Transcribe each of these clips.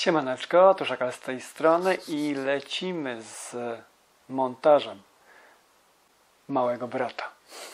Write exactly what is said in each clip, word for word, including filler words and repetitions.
Siemaneczko, Tuszakal z tej strony i lecimy z montażem Małego Brata.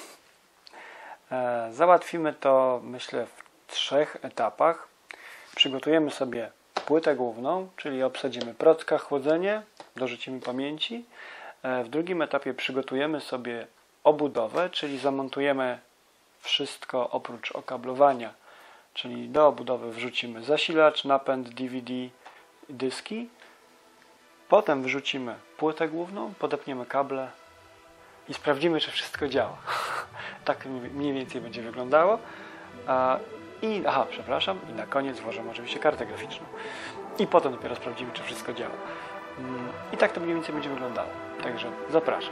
E, załatwimy to, myślę, w trzech etapach. Przygotujemy sobie płytę główną, czyli obsadzimy procka, chłodzenie, dorzucimy pamięci. E, w drugim etapie przygotujemy sobie obudowę, czyli zamontujemy wszystko oprócz okablowania. Czyli do obudowy wrzucimy zasilacz, napęd, D V D, dyski. Potem wrzucimy płytę główną, podepniemy kable i sprawdzimy, czy wszystko działa. Tak mniej więcej będzie wyglądało. I, aha, przepraszam, i na koniec włożymy oczywiście kartę graficzną. I potem dopiero sprawdzimy, czy wszystko działa. I tak to mniej więcej będzie wyglądało. Także zapraszam.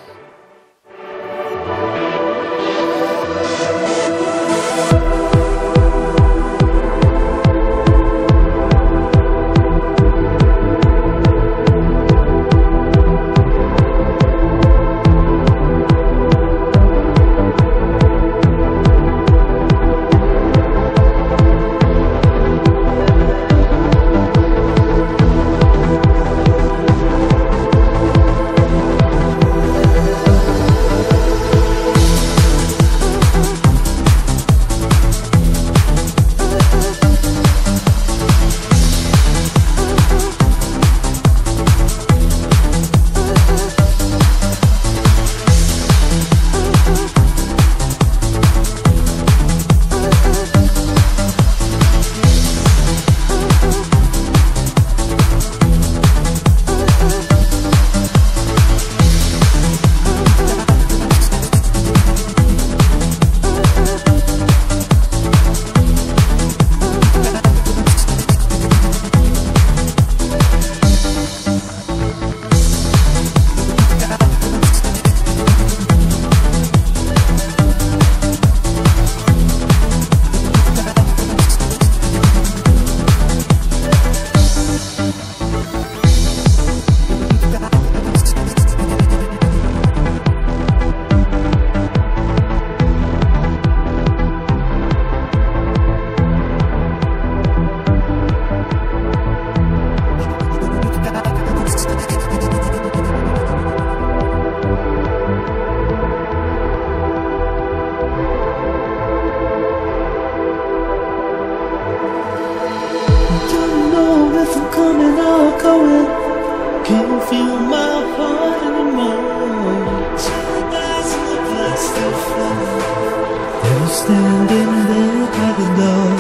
Can't feel my heart anymore. Two eyes look like still flower. They're standing there by the door.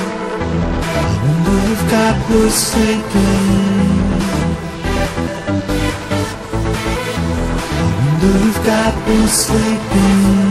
I wonder if God was sleeping. I wonder if God was sleeping.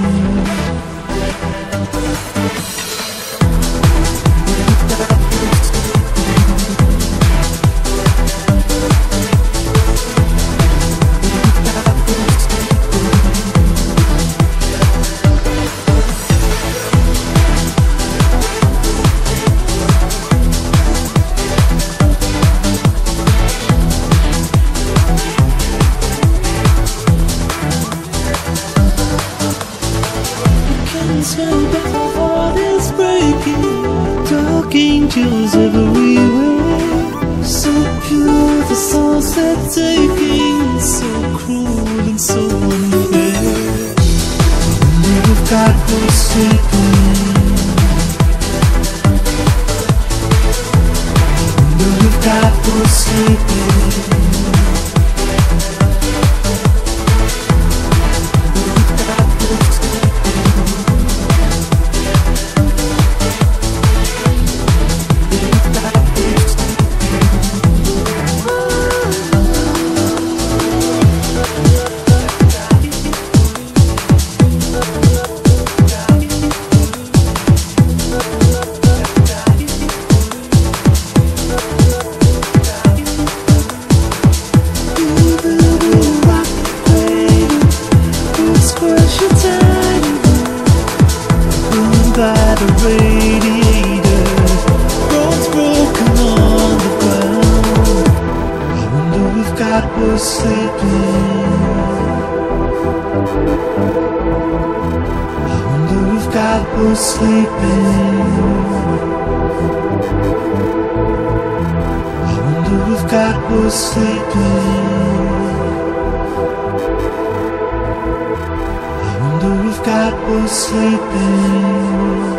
Tell but my heart is breaking. Dark angels everywhere. So pure the souls they're taking. So cruel and so unfair. I wonder if God was sleeping. I wonder if God was sleeping. By the radiator, bones broken on the ground. I wonder if God was sleeping. I wonder if God was sleeping. I wonder God was sleeping. I wonder if God was sleeping.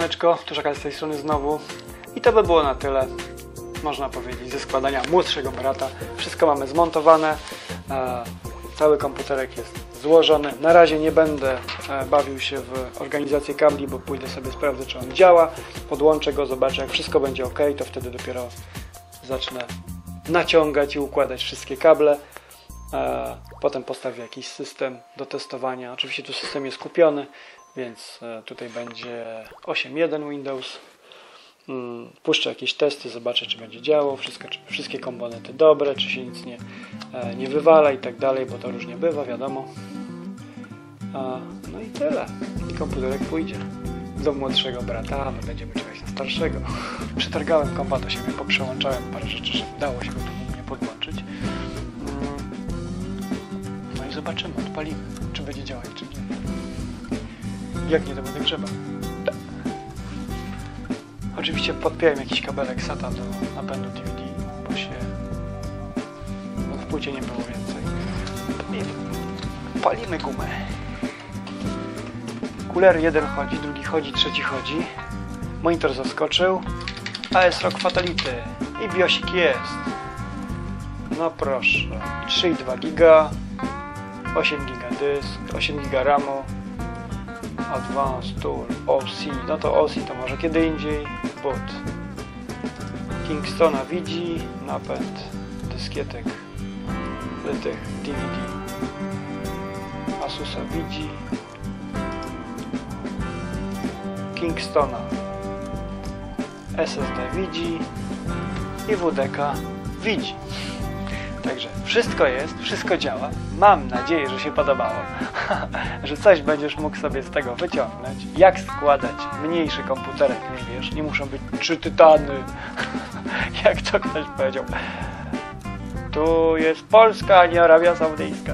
Siemaneczko, Tuszaka z tej strony znowu. I to by było na tyle, można powiedzieć, ze składania młodszego brata. Wszystko mamy zmontowane, e, cały komputerek jest złożony. Na razie nie będę e, bawił się w organizację kabli, bo pójdę sobie sprawdzę, czy on działa. Podłączę go, zobaczę, jak wszystko będzie ok, to wtedy dopiero zacznę naciągać i układać wszystkie kable. E, potem postawię jakiś system do testowania. Oczywiście tu system jest kupiony, więc e, tutaj będzie osiem jeden Windows. Hmm, puszczę jakieś testy, zobaczę, czy będzie działało, wszystko, czy wszystkie komponenty dobre, czy się nic nie, e, nie wywala i tak dalej, bo to różnie bywa, wiadomo. E, no i tyle. I komputerek pójdzie do młodszego brata, a my będziemy czekać na starszego. Przetargałem kompa do siebie, poprzełączałem parę rzeczy, żeby dało się go tu mnie podłączyć. No i zobaczymy, odpalimy, czy będzie działać, czy nie. Jak nie, to będę grzebał. Tak. Oczywiście podpiąłem jakiś kabelek SATA do napędu D V D, bo się bo w płycie nie było więcej. Palimy, palimy gumę. Kuler jeden chodzi, drugi chodzi, trzeci chodzi. Monitor zaskoczył. A S R O G Fatality i biosik jest. No proszę. trzy i dwa giga, osiem giga dysk, osiem giga ramu, Advanced Tool, O C, no to O C to może kiedy indziej, boot. Kingstona widzi, napęd dyskietek tych D V D. Asusa widzi, Kingstona S S D widzi i W D K widzi. Także wszystko jest, wszystko działa. Mam nadzieję, że się podobało, że coś będziesz mógł sobie z tego wyciągnąć. Jak składać mniejszy komputerek, nie wiesz, nie muszą być trzy tytany, jak to ktoś powiedział. Tu jest Polska, a nie Arabia Saudyjska.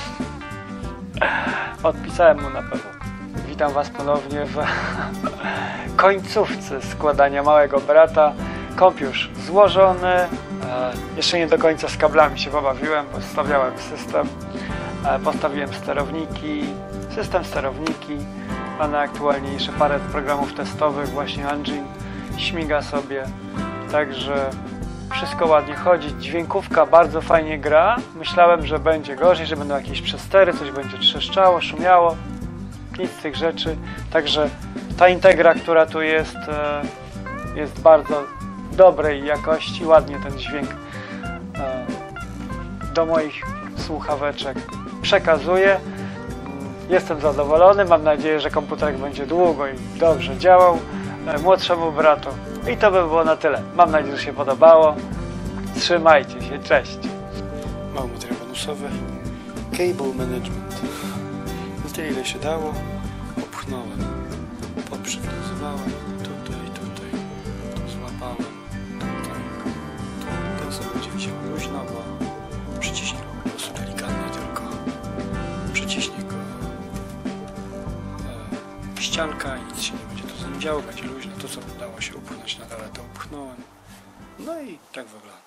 Odpisałem mu na pewno. Witam Was ponownie w końcówce składania małego brata. Komp już złożony. E, jeszcze nie do końca z kablami się pobawiłem, bo stawiałem system. E, postawiłem sterowniki, system sterowniki, a najaktualniejsze parę programów testowych, właśnie Engine śmiga sobie. Także wszystko ładnie chodzi. Dźwiękówka bardzo fajnie gra. Myślałem, że będzie gorzej, że będą jakieś przestery, coś będzie trzeszczało, szumiało. Nic z tych rzeczy. Także ta integra, która tu jest, e, jest bardzo dobrej jakości, ładnie ten dźwięk e, do moich słuchaweczek przekazuje. Jestem zadowolony, mam nadzieję, że komputerek będzie długo i dobrze działał e, młodszemu bratu. I to by było na tyle. Mam nadzieję, że się podobało. Trzymajcie się, cześć. Mały materiał bonusowy. Cable Management. No tyle, ile się dało. Opchnąłem, poprzywiązywałem. Tutaj, tutaj. Tu złapałem. Tutaj. Ten sobie będzie wisiał luźno, bo przyciśnie go po prostu delikatnie tylko. Przyciśnie go e, ścianka i nic się nie będzie tu z nim działo, będzie luźno. To, co udało się upchnąć na dole, to upchnąłem. No i tak wygląda.